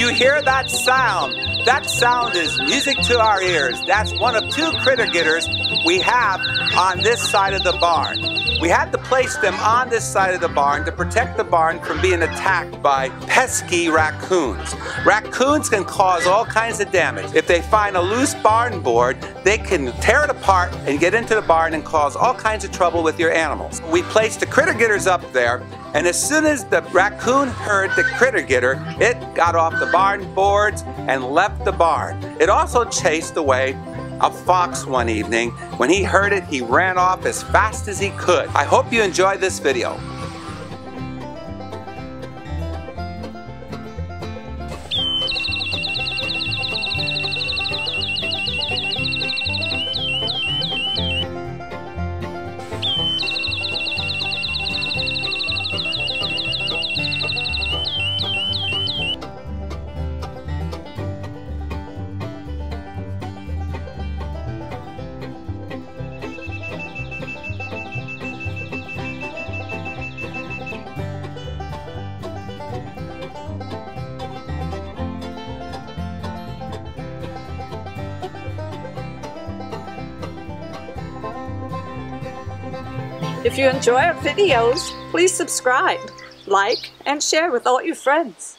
you hear that sound? That sound is music to our ears. That's one of two critter getters we have on this side of the barn. We had to place them on this side of the barn to protect the barn from being attacked by pesky raccoons. Raccoons can cause all kinds of damage. If they find a loose barn board, they can tear it apart and get into the barn and cause all kinds of trouble with your animals. We placed the critter getters up there, and as soon as the raccoon heard the critter getter, it got off the barn boards and left the barn. It also chased away a fox one evening. When he heard it, he ran off as fast as he could. I hope you enjoyed this video. If you enjoy our videos, please subscribe, like, and share with all your friends.